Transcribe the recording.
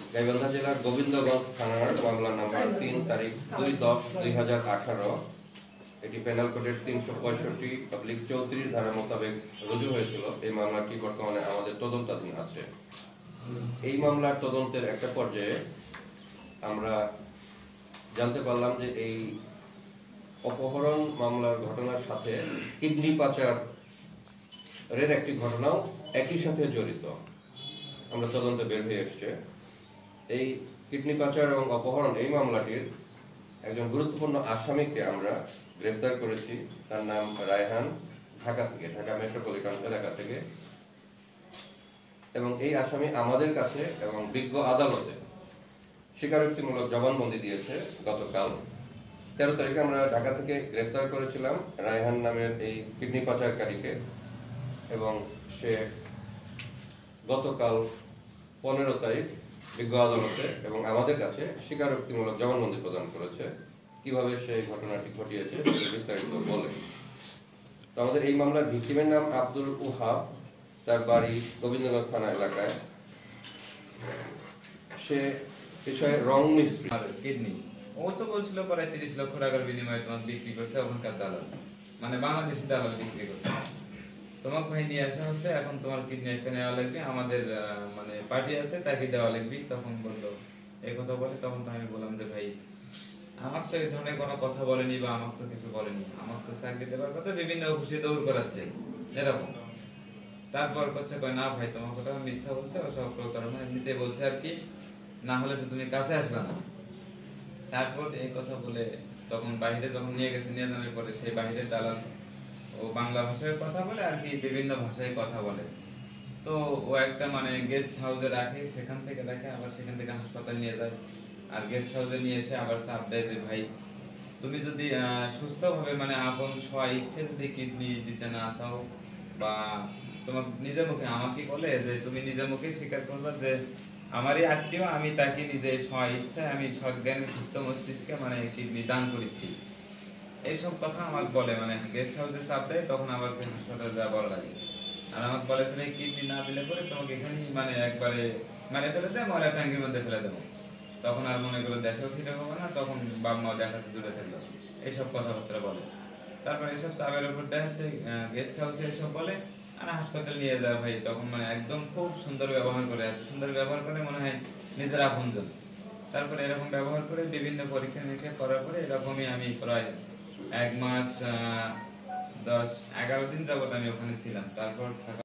গাইবান্ধা জেলার গোবিন্দগঞ্জ থানার মামলা নাম্বার 3 তারিখ 2/10/2018 এটি পেনাল কোডের 365/34 ধারা মোতাবেক রুজু হয়েছিল। এই মামলাটি বর্তমানে আমাদের তদন্তাধীন আছে। এই মামলার তদন্তের একটা পর্যায়ে আমরা জানতে পারলাম যে এই অপহরণ মামলার ঘটনার সাথে কিডনি পাচারের একটি ঘটনাও একই সাথে জড়িত। আমরা তদন্তে বের হয়ে এসছে এই কিডনি পাচার এবং অপহরণ এই মামলাটির একজন গুরুত্বপূর্ণ আসামিকে আমরা গ্রেফতার করেছি। তার নাম রায়হান, ঢাকা মেট্রোপলিটন এলাকা থেকে। এবং এই আসামি আমাদের কাছে এবং বিজ্ঞ আদালতে স্বীকারোক্তিমূলক জবানবন্দি দিয়েছে। গতকাল 13 তারিখে আমরা ঢাকা থেকে গ্রেফতার করেছিলাম রায়হান নামের এই কিডনি পাচারকারীকে, এবং সে গতকাল 15 তারিখ বিজ্ঞ আদালতে এবং আমাদের কাছে স্বীকারোক্তিমূলক জবানবন্দি প্রদান করেছে। কিভাবে সেই ঘটনাটি ঘটিয়েছে বিস্তারিত বলে। তো আমাদের এই মামলার ভিকটিমের নাম আব্দুল ওহাব, তার বাড়ি গোবিন্দগঞ্জ থানা এলাকায়। সে পেশায় রং মিস্ত্রি। কিডনি ও তো বলছিল প্রায় 30 লক্ষ টাকার বিনিময়ে তোমার বিক্রি করছে ওখানকার দালাল, মানে বাংলাদেশি দালাল বিক্রি করছে। তোমাকে ভাই নিয়ে আসা হচ্ছে, এখন তোমার কিডনি একটা নেওয়া লাগবে, আমাদের মানে পার্টি আছে তাকে দেওয়া লাগবে। তখন বললো এই কথা বলে, তখন তো আমি বললাম যে ভাই আমার তো এই ধরনের কোনো কথা বলেনি বা আমার তো কিছু বলেনি, আমার তো চাকরি দেওয়ার কথা, বিভিন্ন খুশি দৌড় করাচ্ছে এরকম। তারপর করছে কয় না ভাই তোমার কথা মিথ্যা বলছে, ও সব কারণে এমনিতে বলছে আর কি, না হলে তো তুমি কাছে আসবে না। তারপর এই কথা বলে তখন বাইরে যখন নিয়ে গেছে, নিয়ে যাওয়ার পরে সেই বাইরের দালাল ও বাংলা ভাষায় কথা বলে আর কি, বিভিন্ন ভাষায় কথা বলে। তো ও একটা মানে গেস্ট হাউসে রাখে, সেখান থেকে রাখে আবার সেখান থেকে হাসপাতাল নিয়ে যায়। আর গেস্ট হাউসে নিয়ে এসে আবার চাপ দেয় যে ভাই তুমি যদি সুস্থভাবে মানে আপন ইচ্ছে যদি কিডনি দিতে না চাও, বা তোমার নিজের মুখে আমাকে বলে যে তুমি নিজের মুখে স্বীকার করবে যে আমারই আত্মীয়, আমি তাকে নিজে ইচ্ছায় আমি সজ্ঞানে সুস্থ মস্তিষ্কে মানে কিডনি দান করেছি, এইসব কথা আমাকে বলে। মানে গেস্ট হাউসে চাপ দেয়, তখন আবার হাসপাতালে যাওয়া বলা লাগে। আর আমাকে বলে তুমি কিডনি না দিলে পরে তোমাকে এখানেই মানে একবারে মানে ফেলে দেয়, ময়লা ট্যাঙ্কির মধ্যে ফেলে দেবো। তখন আর মনে করো দেশেও ফিরে হবে না, তখন বাপ মা দেখাতে দূরে থাকলো, এইসব কথাবার্তা বলে। তারপর এইসব চাপের উপর দেখা যাচ্ছে গেস্ট হাউসে এসব বলে, আর হাসপাতাল নিয়ে যায় ভাই। তখন মানে একদম খুব সুন্দর ব্যবহার করে, এত সুন্দর ব্যবহার করে মনে হয় নিজের আপনজন। তারপরে এরকম ব্যবহার করে বিভিন্ন পরীক্ষা নিরীক্ষা করার পরে এরকমই আমি প্রায় 1 মাস 10-11 দিন যাবত আমি ওখানে ছিলাম। তারপর